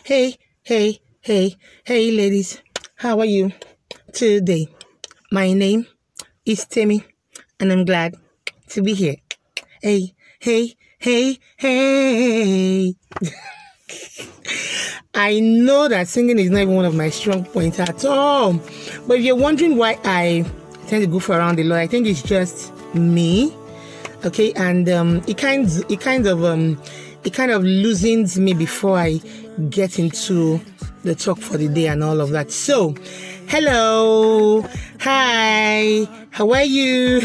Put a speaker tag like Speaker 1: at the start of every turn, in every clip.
Speaker 1: Hey, hey, ladies. How are you today? My name is Timmy, and I'm glad to be here. Hey. I know that singing is not even one of my strong points at all. But if you're wondering why I tend to goof around a lot, I think it's just me. Okay, and it kind of loosens me before I get into the talk for the day and all of that. So, hello, hi, how are you?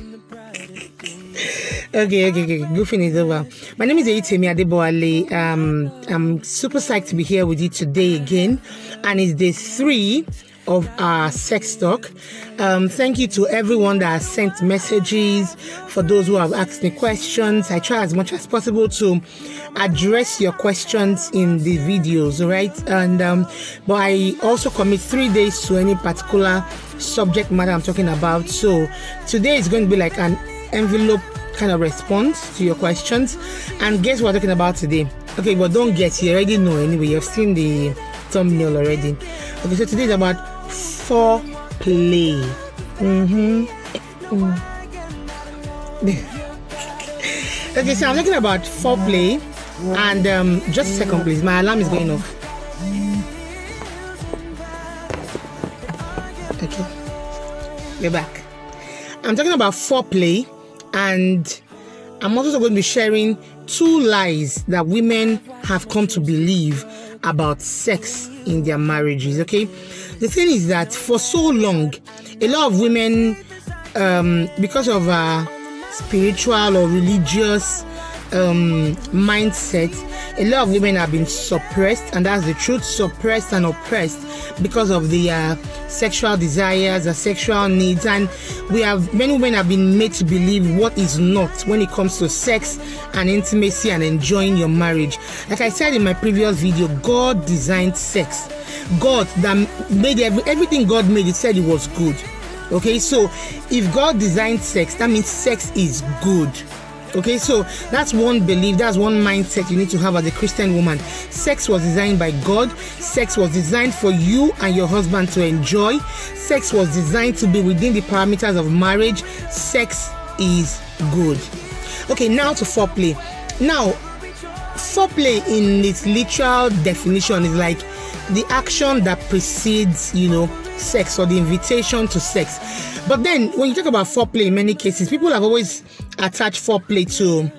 Speaker 1: Okay, goofing is over. My name is Eitemi Adeboale. I'm super psyched to be here with you today again, and it's day 3 of our sex talk. Thank you to everyone that has sent messages, for those who have asked me questions. I try as much as possible to address your questions in the videos, all right? And but I also commit 3 days to any particular subject matter I'm talking about. So today is going to be like an envelope kind of response to your questions. And guess what we're talking about today? Okay, but don't guess, you already know anyway. You've seen the thumbnail already. Okay, so today is about foreplay. Okay, so I'm talking about foreplay, and just a second, please. My alarm is going off. Okay, we're back. I'm talking about foreplay, and I'm also going to be sharing 2 lies that women have come to believe about sex in their marriages. Okay, the thing is that for so long, a lot of women, because of spiritual or religious mindset, a lot of women have been suppressed, and that's the truth, suppressed and oppressed because of the sexual desires, the sexual needs. And many women have been made to believe what is not when it comes to sex and intimacy and enjoying your marriage. Like I said in my previous video, God designed sex. God that made everything God made, it said it was good. Okay, so if God designed sex, that means sex is good. Okay, so that's one belief, that's one mindset you need to have as a Christian woman. Sex was designed by God. Sex was designed for you and your husband to enjoy. Sex was designed to be within the parameters of marriage. Sex is good. Okay, now to foreplay. Now, foreplay in its literal definition is like the action that precedes, sex, or the invitation to sex. But then when you talk about foreplay, in many cases, people have always attached foreplay to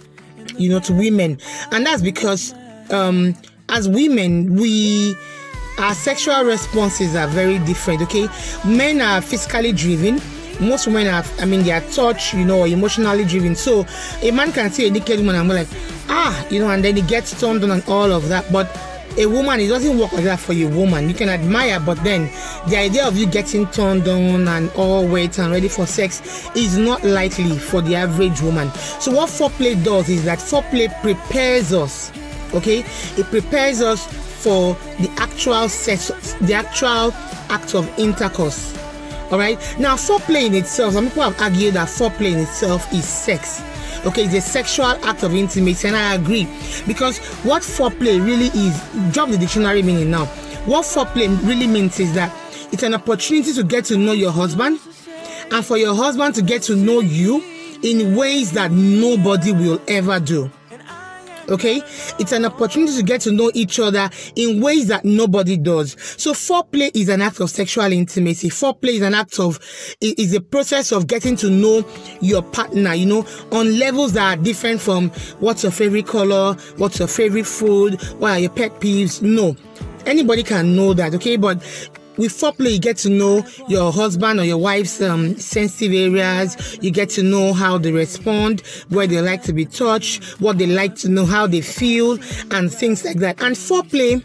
Speaker 1: women. And that's because as women, our sexual responses are very different. Okay, men are physically driven. Most women they are touch, or emotionally driven. So a man can see a naked woman and be like, and then he gets turned on and all of that. But a woman, it doesn't work like that for a woman. You can admire, but then the idea of you getting turned on and all wet and ready for sex is not likely for the average woman. So what foreplay does is that foreplay prepares us. Okay, it prepares us for the actual sex, the actual act of intercourse. All right. Now, foreplay in itself, some people have argued that foreplay in itself is sex. Okay, it's a sexual act of intimacy, and I agree, because what foreplay really is, drop the dictionary meaning now. What foreplay really means is that it's an opportunity to get to know your husband, and for your husband to get to know you in ways that nobody will ever do. Okay, it's an opportunity to get to know each other in ways that nobody does. So foreplay is an act of sexual intimacy. Foreplay is an act is a process of getting to know your partner, on levels that are different from what's your favorite color, what's your favorite food, what are your pet peeves. No, anybody can know that. Okay, but with foreplay, you get to know your husband or your wife's sensitive areas. You get to know how they respond, where they like to be touched, what they like to know, how they feel, and things like that. And foreplay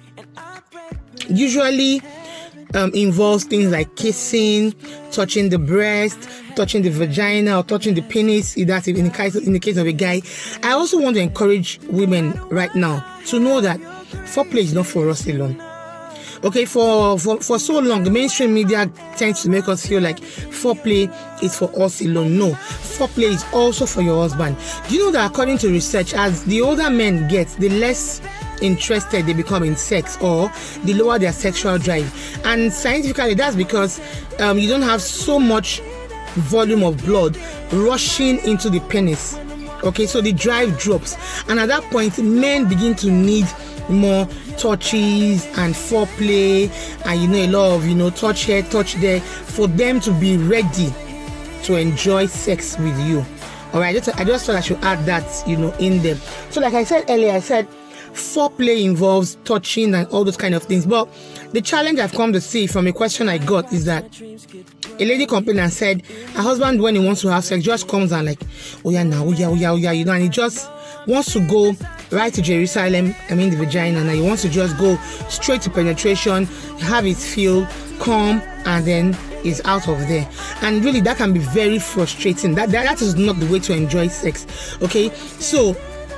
Speaker 1: usually involves things like kissing, touching the breast, touching the vagina, or touching the penis. That's in the case of a guy. I also want to encourage women right now to know that foreplay is not for us alone. Okay, for so long, the mainstream media tends to make us feel like foreplay is for us alone. No, foreplay is also for your husband. Do you know that according to research, as the older men get, the less interested they become in sex, or the lower their sexual drive. And scientifically, that's because you don't have so much volume of blood rushing into the penis. Okay, so the drive drops, and at that point, men begin to need more touches and foreplay, and a lot of touch here, touch there, for them to be ready to enjoy sex with you. All right, I just thought I should add that in there. So like I said earlier, I said foreplay involves touching and all those kind of things. But the challenge I've come to see from a question I got is that a lady complained and said her husband, when he wants to have sex, just comes and like, oh yeah, now, oh yeah, and he just wants to go right to Jerusalem, the vagina, and he wants to just go straight to penetration, have his feel, come, and then is out of there. And really, that can be very frustrating. That is not the way to enjoy sex. Okay, so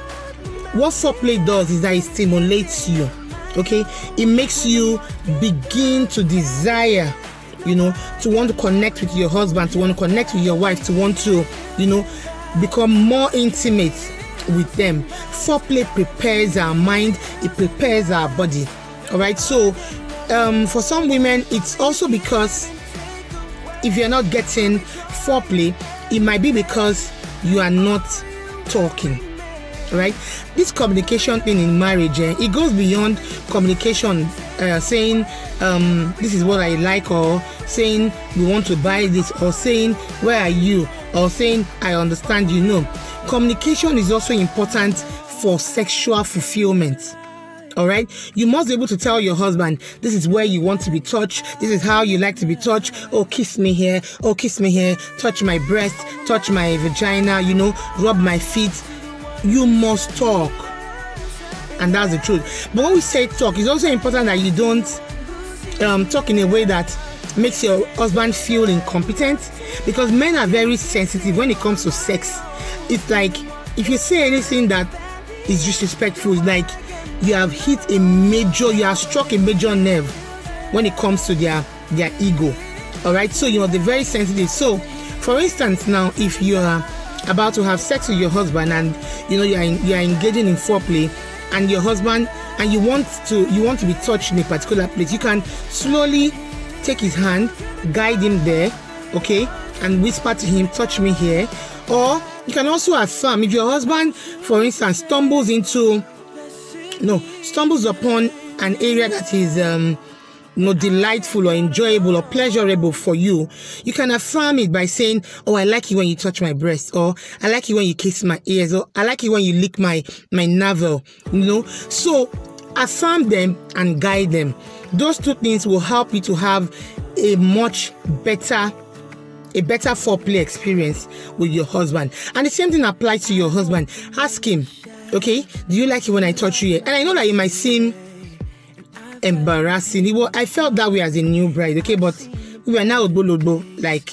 Speaker 1: what foreplay does is that it stimulates you. Okay, it makes you begin to desire, to want to connect with your husband, to want to connect with your wife, to want to, become more intimate with them. Foreplay prepares our mind, it prepares our body. All right, so for some women, it's also because if you're not getting foreplay, it might be because you are not talking. Right, this communication thing in marriage, it goes beyond communication, saying this is what I like, or saying we want to buy this, or saying where are you, or saying I understand you. No, communication is also important for sexual fulfillment. All right, you must be able to tell your husband, this is where you want to be touched, this is how you like to be touched. Oh, kiss me here, oh, kiss me here, touch my breast, touch my vagina, rub my feet. You must talk, and that's the truth. But when we say talk, it's also important that you don't talk in a way that makes your husband feel incompetent, because men are very sensitive when it comes to sex. It's like if you say anything that is disrespectful, it's like you have you have struck a major nerve when it comes to their ego. All right, so they're very sensitive. So for instance, now if you are about to have sex with your husband, and you are engaging in foreplay, and your husband, and you want to be touched in a particular place, you can slowly take his hand, guide him there, okay, and whisper to him, touch me here. Or you can also affirm, if your husband, for instance, stumbles upon an area that is delightful or enjoyable or pleasurable for you, you can affirm it by saying, oh, I like it when you touch my breast, or I like it when you kiss my ears, or I like it when you lick my navel. So affirm them and guide them. Those two things will help you to have a much better foreplay experience with your husband. And the same thing applies to your husband. Ask him, okay, do you like it when I touch you here? And I know that it might seem embarrassing. I felt that way as a new bride, okay, but we are now like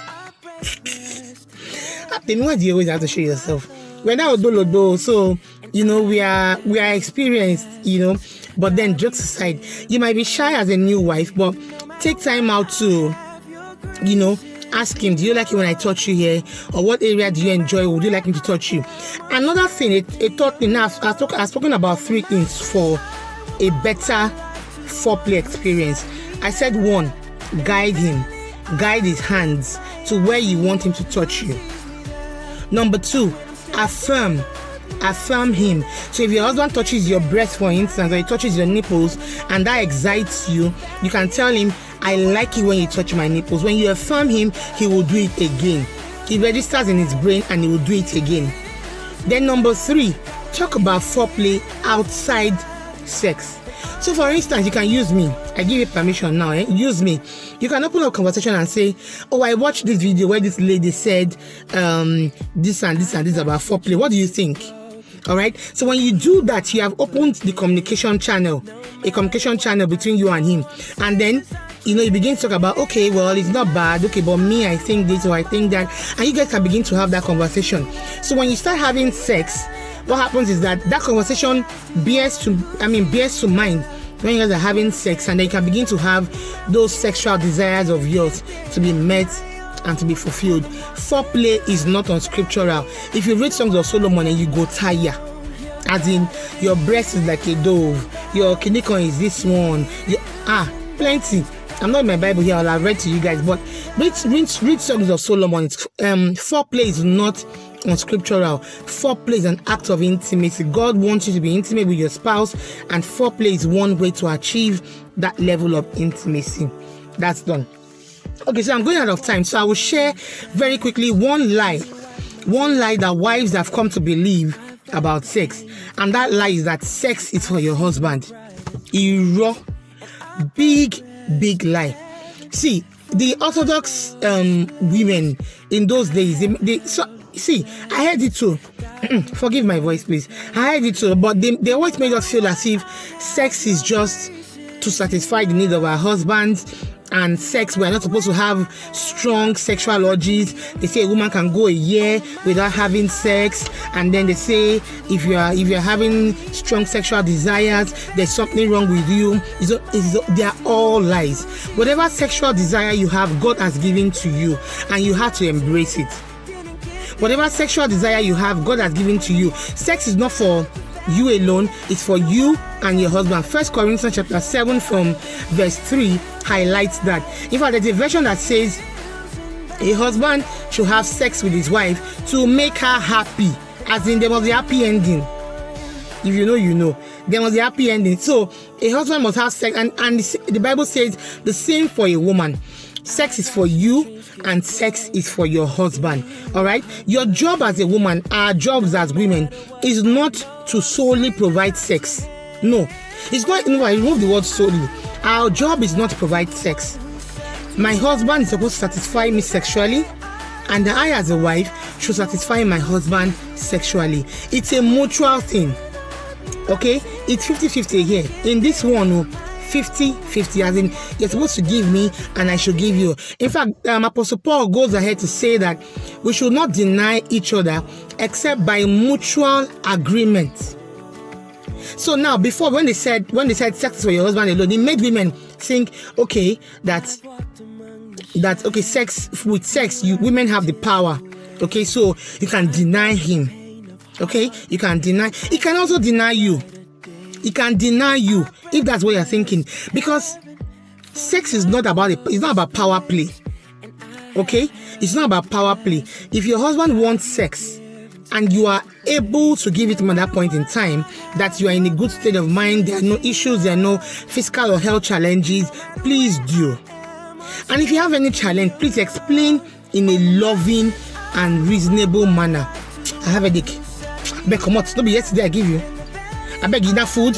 Speaker 1: why do you always have to show yourself? We're now so we are experienced, but then jokes aside, you might be shy as a new wife, but take time out to ask him, do you like it when I touch you here, or what area do you enjoy, would you like me to touch you? Another thing, a third thing, I've spoken about 3 things for a better foreplay experience. I said 1, guide his hands to where you want him to touch you. Number 2, affirm him. So if your husband touches your breast, for instance, or he touches your nipples, and that excites you, you can tell him, I like it when you touch my nipples. When you affirm him, he will do it again. He registers in his brain and he will do it again. Then number 3, talk about foreplay outside sex. So for instance, you can use me. I give you permission now, use me. You can open up a conversation and say, oh, I watched this video where this lady said this and this and this about foreplay. What do you think? All right. So when you do that, you have opened the communication channel, a communication channel between you and him. And then, you begin to talk about, okay, well, it's not bad. Okay, but me, I think this or I think that. And you guys can begin to have that conversation. So when you start having sex, what happens is that conversation bears to mind when you guys are having sex, and then you can begin to have those sexual desires of yours to be met and to be fulfilled. Foreplay is not unscriptural. If you read Songs of Solomon and you go tire, As in, your breast is like a dove, your kinikon is this one, plenty. I'm not in my Bible here, I'll read to you guys, but read Songs of Solomon. Foreplay is not unscriptural. Foreplay is an act of intimacy. God wants you to be intimate with your spouse, and foreplay is one way to achieve that level of intimacy. That's done. Okay, so I'm going out of time, so I will share very quickly one lie that wives have come to believe about sex, and that lie is that sex is for your husband. Big lie. See, the Orthodox women in those days, I heard it too. Forgive my voice, please. I heard it too, but they always made us feel as if sex is just to satisfy the needs of our husbands, and sex, we're not supposed to have strong sexual urges. They say a woman can go a year without having sex, and then they say if you're having strong sexual desires, there's something wrong with you. They are all lies. Whatever sexual desire you have, God has given to you, and you have to embrace it. Whatever sexual desire you have, God has given to you. Sex is not for you alone, it's for you and your husband. 1 Corinthians chapter 7 from verse 3 highlights that. In fact, there's a version that says a husband should have sex with his wife to make her happy, as in there must be a happy ending. If you know, you know. There must be a happy ending. So a husband must have sex, and the Bible says the same for a woman. Sex is for you, and sex is for your husband. All right, your job as a woman, our jobs as women, is not to solely provide sex. No, it's not. No, I remove the word solely. Our job is not to provide sex. My husband is supposed to satisfy me sexually, and I as a wife should satisfy my husband sexually. It's a mutual thing. Okay, it's 50-50 here. In this one, 50-50, as in you're supposed to give me and I should give you. In fact, Apostle Paul goes ahead to say that we should not deny each other except by mutual agreement. So now, before, when they said sex is for your husband alone, it made women think, okay, that okay, sex, women have the power. Okay, so you can deny him. Okay, you can deny. He can also deny you. He can deny you if that's what you're thinking, because sex is not about it's not about power play. Okay, it's not about power play. If your husband wants sex and you are able to give it to him at that point in time, that you are in a good state of mind, there are no issues, there are no physical or health challenges, please do. And if you have any challenge, please explain in a loving and reasonable manner. I have a headache. But come on, don't be yesterday I give you. I beg you, that food.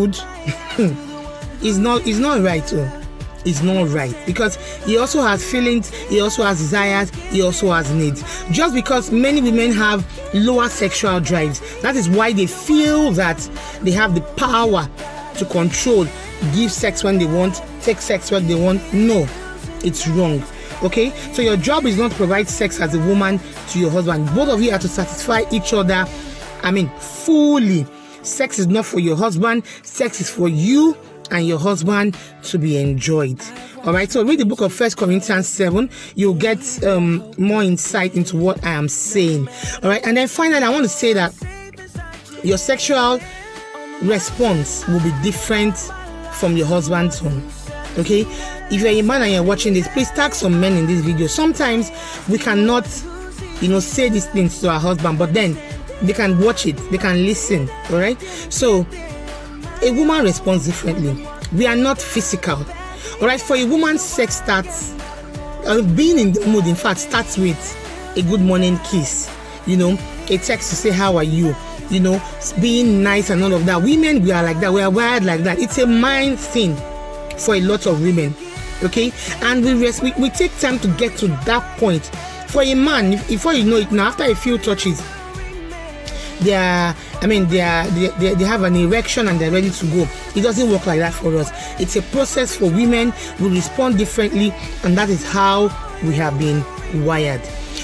Speaker 1: It's not right. It's not right, because he also has feelings, he also has desires, he also has needs. Just because many women have lower sexual drives, that is why they feel that they have the power to control, give sex when they want, take sex when they want. No, it's wrong. Okay, so your job is not to provide sex as a woman to your husband. Both of you are to satisfy each other, fully. Sex is not for your husband, sex is for you and your husband to be enjoyed. All right, so read the book of 1 Corinthians 7. You'll get more insight into what I am saying. All right, and then finally, I want to say that your sexual response will be different from your husband's own. Okay, if you're a man and you're watching this, please tag some men in this video. Sometimes we cannot, say these things to our husband, but then they can watch it, they can listen. All right, so a woman responds differently. We are not physical. All right, for a woman, sex starts, being in the mood, in fact, starts with a good morning kiss, a text to say how are you, being nice and all of that. Women, we are like that, we are wired like that. It's a mind thing for a lot of women. Okay, and we take time to get to that point. For a man, before you know it, now after a few touches, they have an erection and they're ready to go. It doesn't work like that for us. It's a process for women. We respond differently, and that is how we have been wired.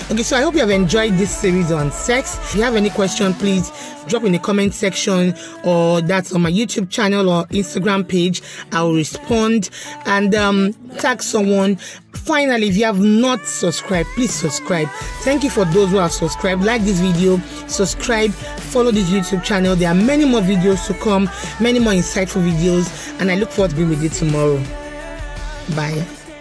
Speaker 1: Okay, so I hope you have enjoyed this series on sex. If you have any question, please drop in the comment section, or that's on my YouTube channel or Instagram page. I'll respond and tag someone. Finally, if you have not subscribed, please subscribe. Thank you for those who have subscribed. Like this video, subscribe, follow this YouTube channel. There are many more videos to come, many more insightful videos, and I look forward to being with you tomorrow. Bye.